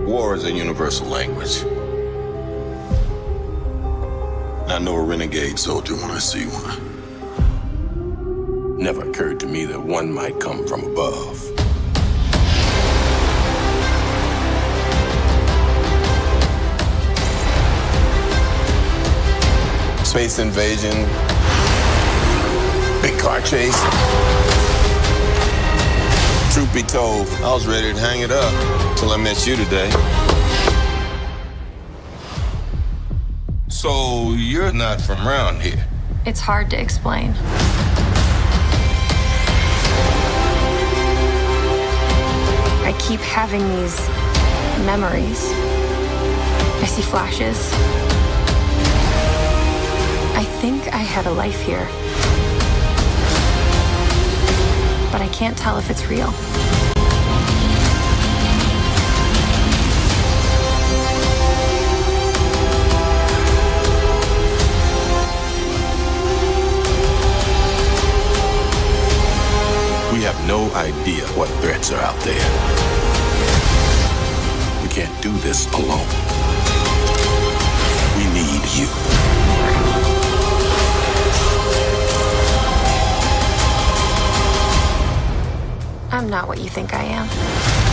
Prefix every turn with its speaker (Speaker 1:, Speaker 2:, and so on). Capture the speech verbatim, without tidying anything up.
Speaker 1: War is a universal language. I know a renegade soldier when I see one. Never occurred to me that one might come from above. Space invasion, big car chase. Truth be told, I was ready to hang it up till I met you today. So you're not from around here?
Speaker 2: It's hard to explain. I keep having these memories. I see flashes. I think I had a life here. But I can't tell if it's real.
Speaker 1: We have no idea what threats are out there. We can't do this alone. We need you.
Speaker 2: I'm not what you think I am.